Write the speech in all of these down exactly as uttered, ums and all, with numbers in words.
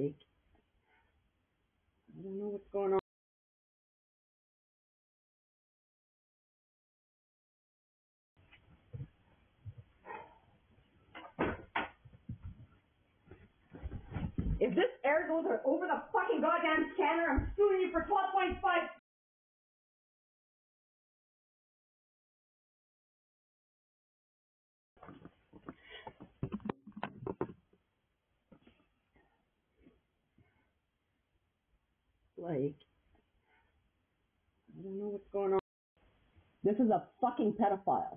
Like, I don't know what's going on. If this air goes over the fucking goddamn scanner, I'm suing you for twelve point five. Like, I don't know what's going on. This is a fucking pedophile.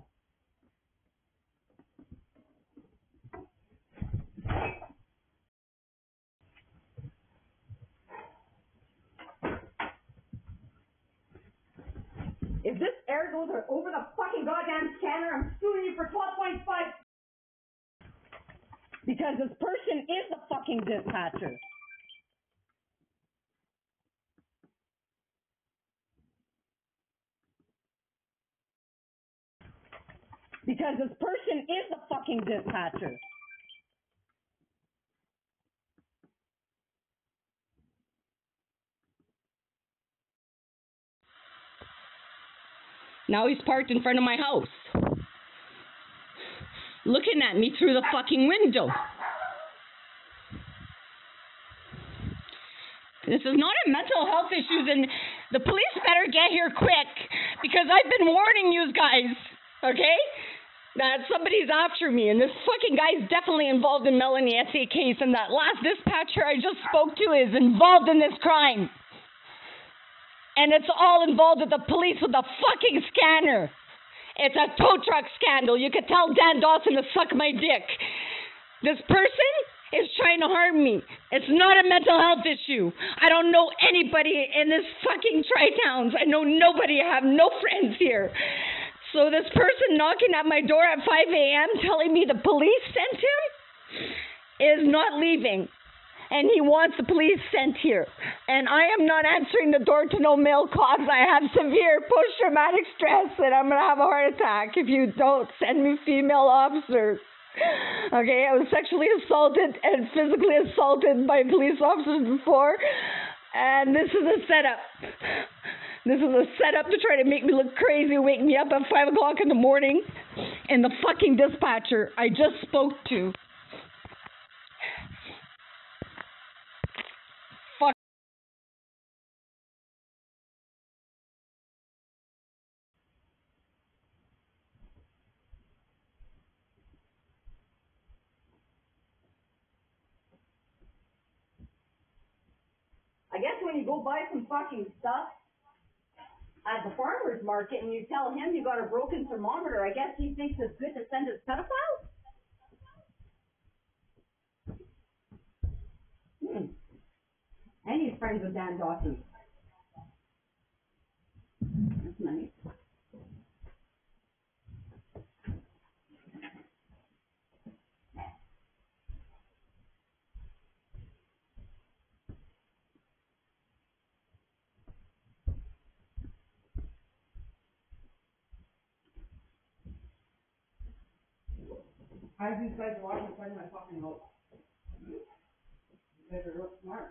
If this air goes over the fucking goddamn scanner, I'm suing you for twelve point five. Because this person is the fucking dispatcher. Because this person is the fucking dispatcher. Now he's parked in front of my house, looking at me through the fucking window. This is not a mental health issue, then the police better get here quick, because I've been warning you guys, okay, that somebody's after me, and this fucking guy's definitely involved in Melanie S A case, and that last dispatcher I just spoke to is involved in this crime. And it's all involved with the police with the fucking scanner. It's a tow truck scandal. You could tell Dan Dawson to suck my dick. This person is trying to harm me. It's not a mental health issue. I don't know anybody in this fucking Tri-Towns. I know nobody. I have no friends here. So this person knocking at my door at five a.m. telling me the police sent him is not leaving. And he wants the police sent here. And I am not answering the door to no male cops. I have severe post-traumatic stress and I'm going to have a heart attack if you don't send me female officers. Okay, I was sexually assaulted and physically assaulted by police officers before. And this is a setup. This is a setup to try to make me look crazy, wake me up at five o'clock in the morning. And the fucking dispatcher I just spoke to. I guess when you go buy some fucking stuff at the farmer's market and you tell him you got a broken thermometer, I guess he thinks it's good to send his pedophiles? Hmm. And he's friends with Dan Dawson. That's nice. How do these guys walk in front of my fucking house? You guys are real smart.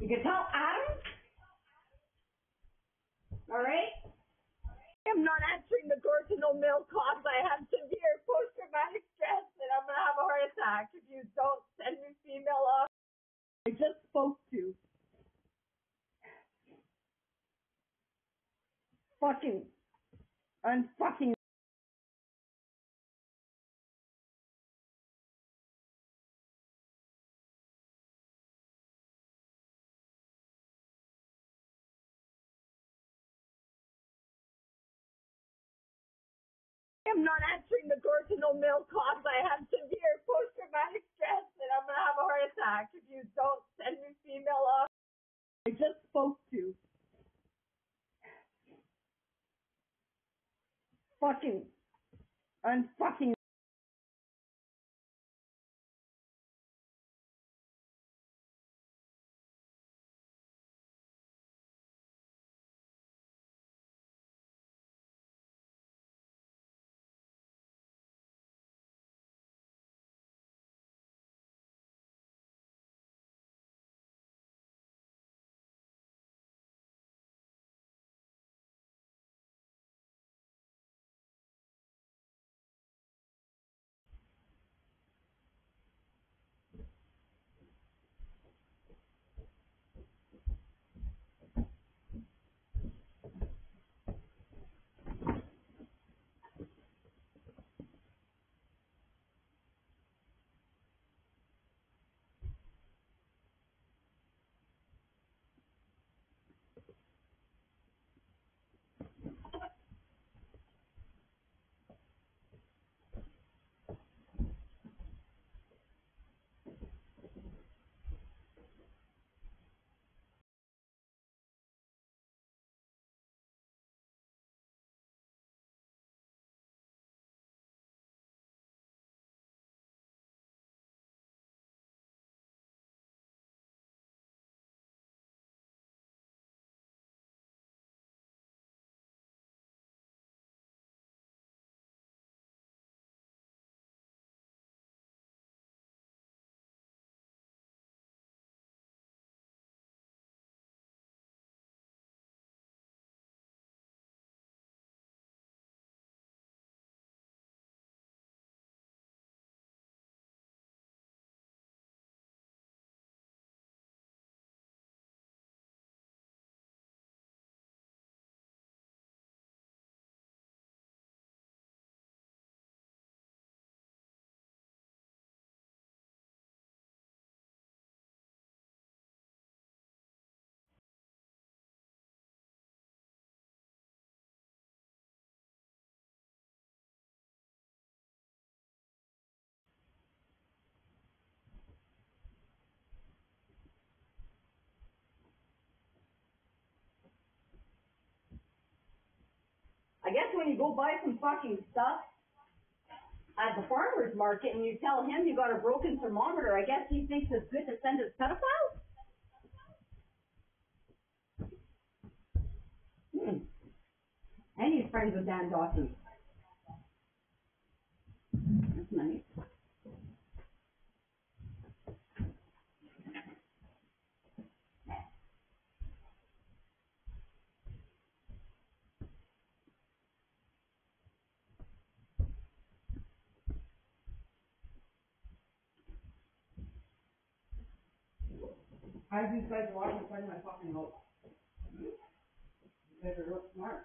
You can tell Adam, all right? I'm not answering the door to no male cops. I have severe post-traumatic stress and I'm going to have a heart attack if you don't send me female off. I just spoke to. Fucking, unfucking. I'm not answering the door to no male cops. I have severe post-traumatic stress and I'm going to have a heart attack if you don't send me female off. I just spoke to. Fucking, unfucking. I guess when you go buy some fucking stuff at the farmer's market and you tell him you got a broken thermometer, I guess he thinks it's good to send his pedophiles? Hmm. And he's friends with Dan Dawson. That's nice. How do these guys walk in front of my fucking house? You guys are real smart.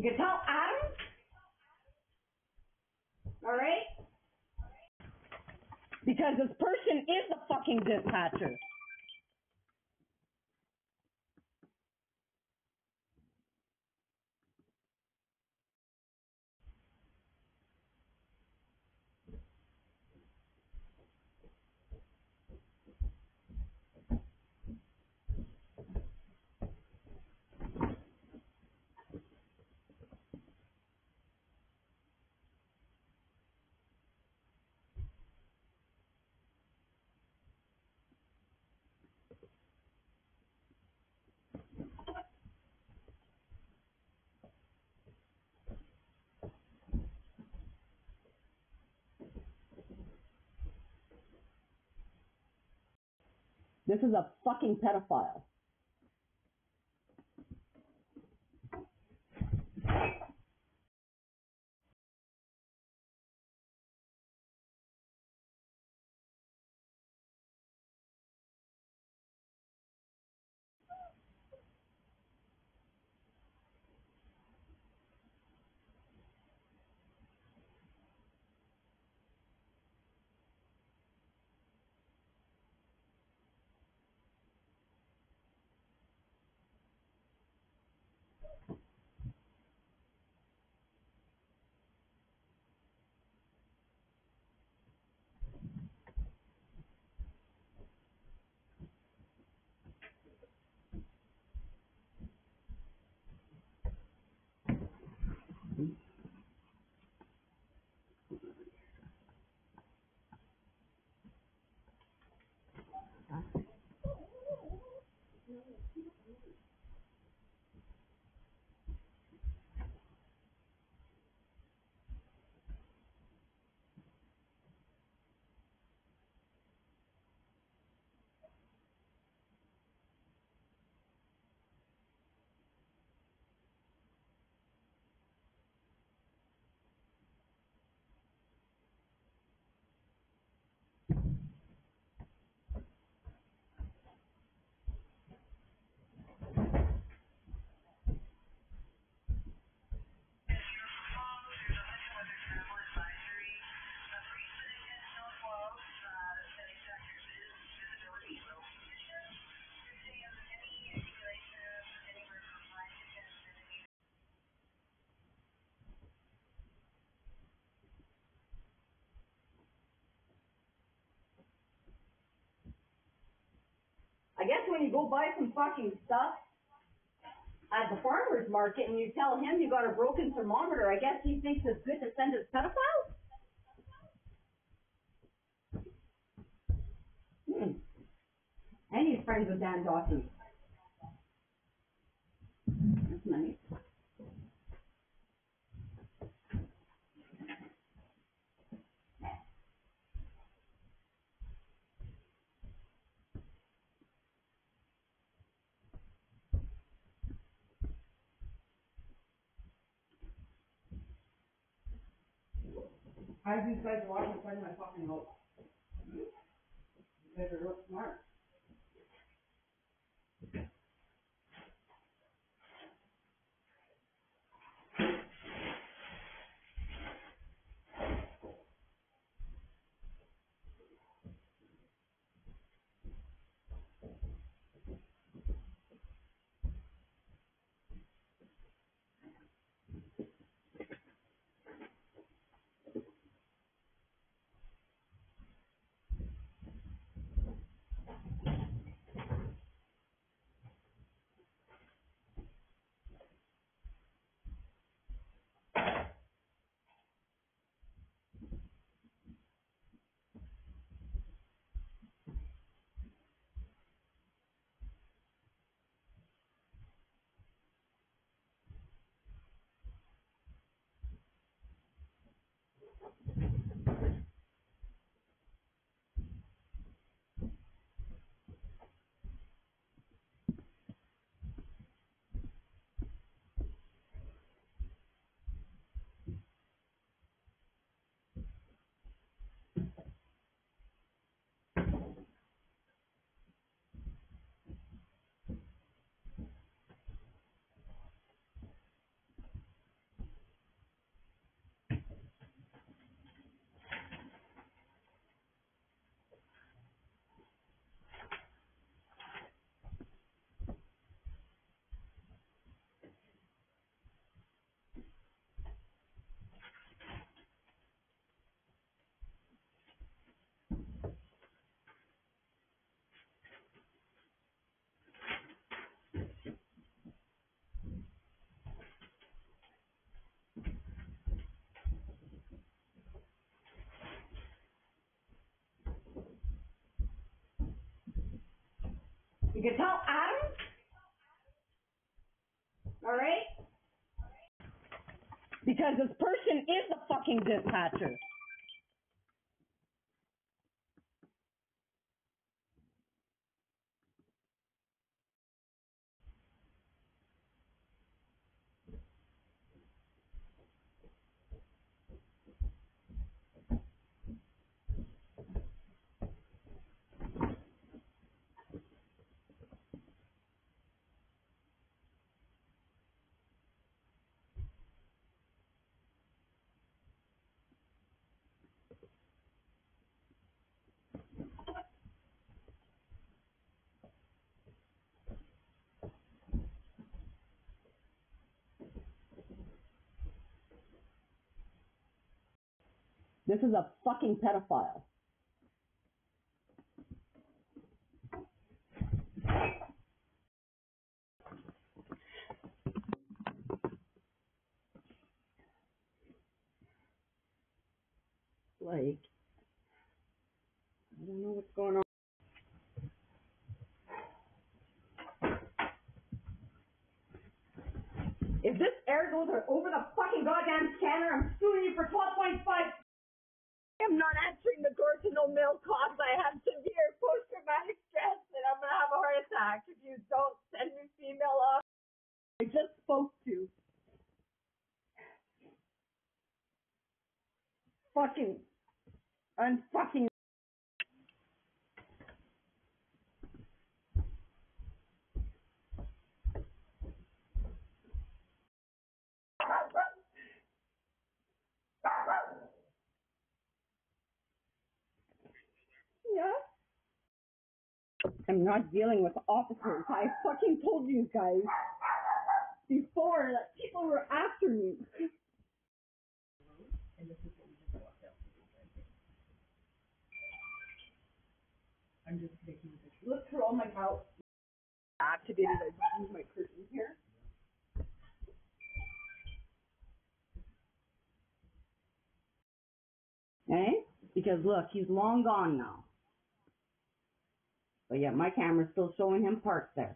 You can tell Adam, all right? Because this person is the fucking dispatcher. This is a fucking pedophile. I guess when you go buy some fucking stuff at the farmer's market and you tell him you got a broken thermometer, I guess he thinks it's good to send his pedophiles? Hmm. And he's friends with Dan Dawson. That's nice. How do these guys walk in front of my fucking house? You guys are real smart. You can tell Adam, all right? Because this person is the fucking dispatcher. This is a fucking pedophile. Like, I don't know what's going on. If this air goes over the fucking goddamn scanner, I'm suing you for twelve point five. I am not answering the door to no mail calls. I have severe post-traumatic stress and I'm going to have a heart attack if you don't send me female off. I just spoke to. Fucking. Unfucking. Yeah? I'm not dealing with officers. I fucking told you guys before that people were after me. I'm just taking a picture. Look through all my house. Activated. I just moved my curtain here. Okay? Because look, he's long gone now. But yeah, my camera's still showing him parked there.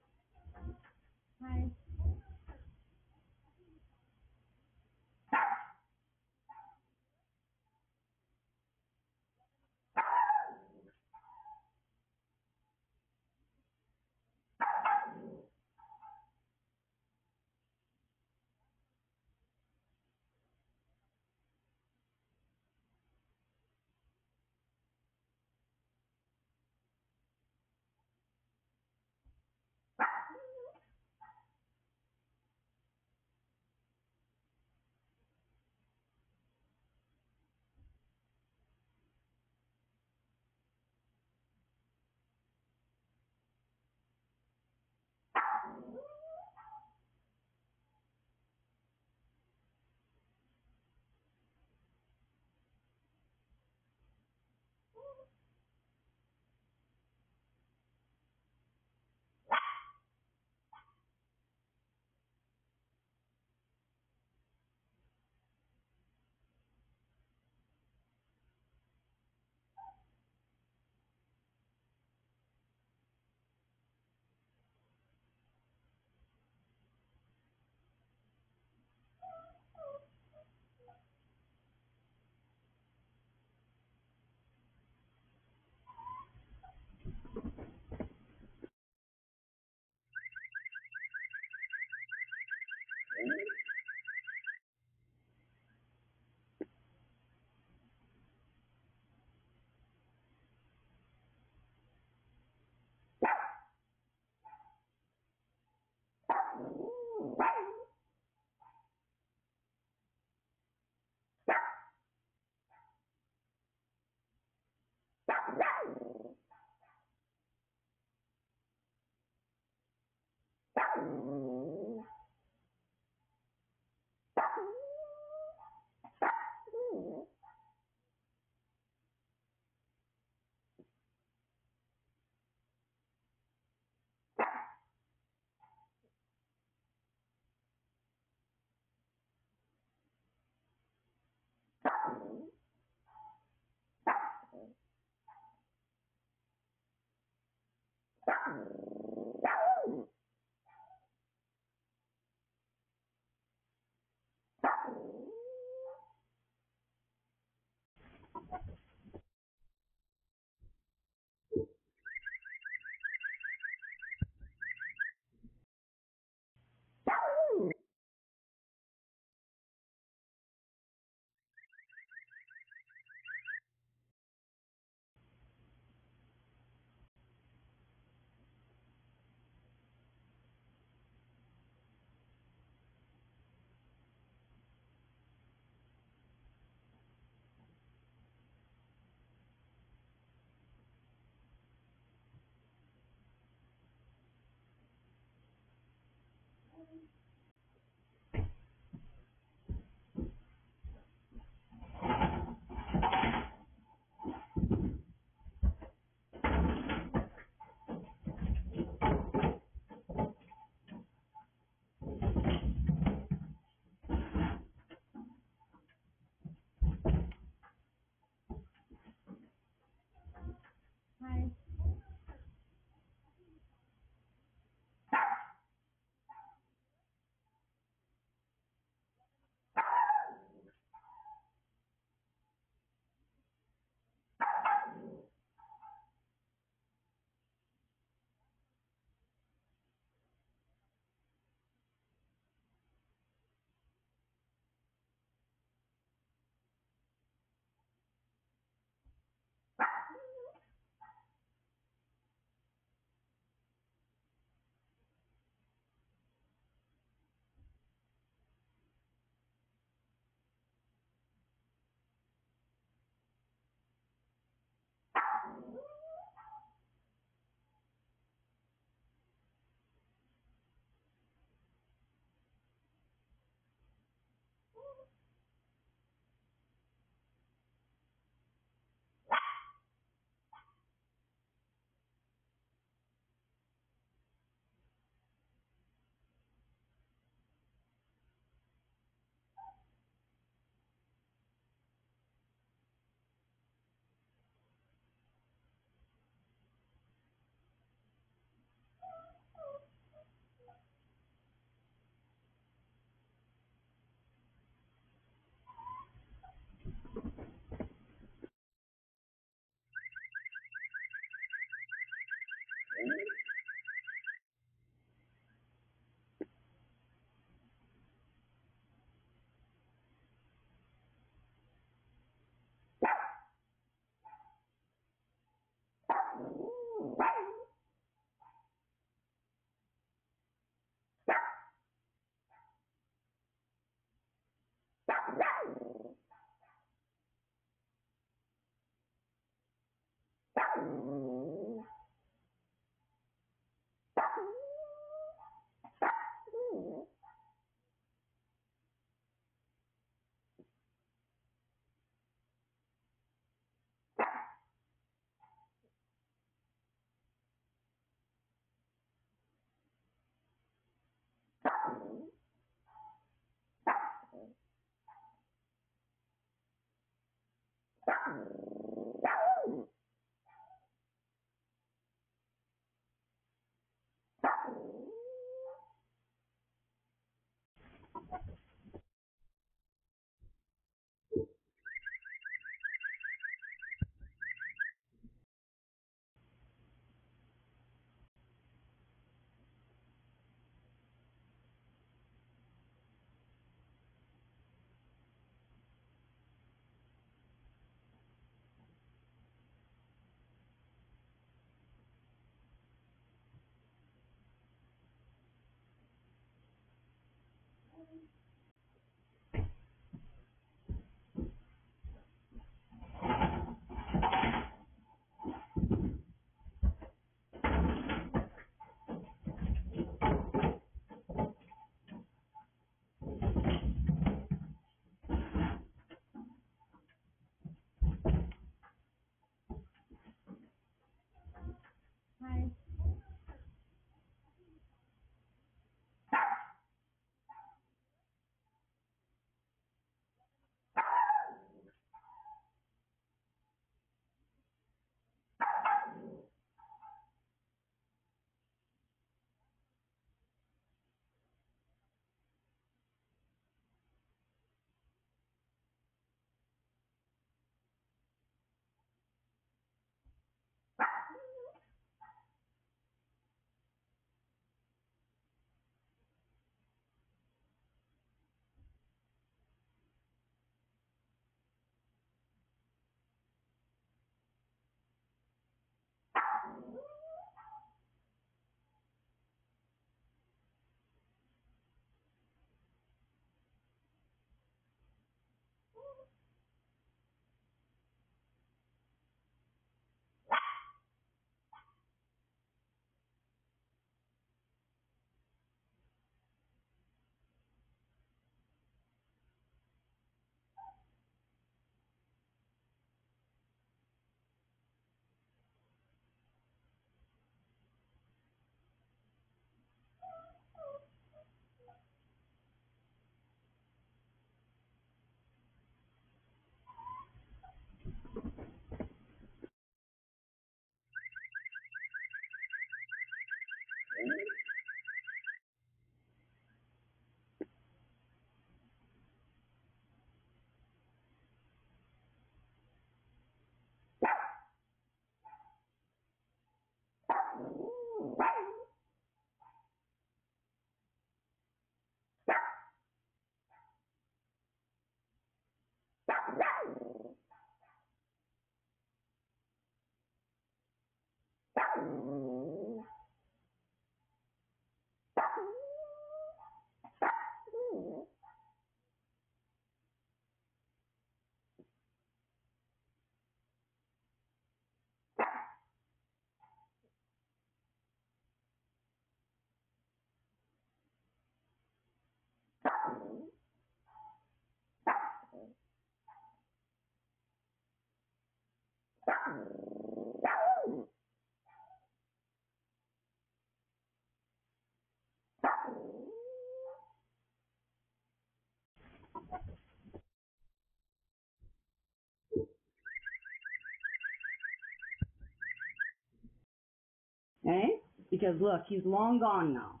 Eh? Because look, he's long gone now.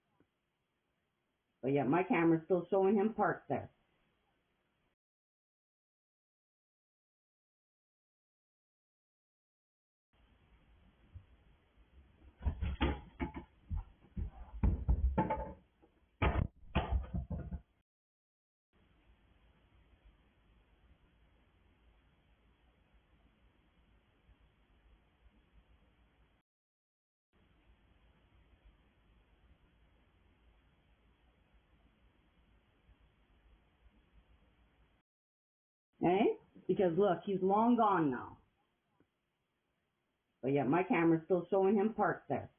But yet my camera's still showing him parked there. Eh? Because look, he's long gone now. But yet my camera's still showing him parked there.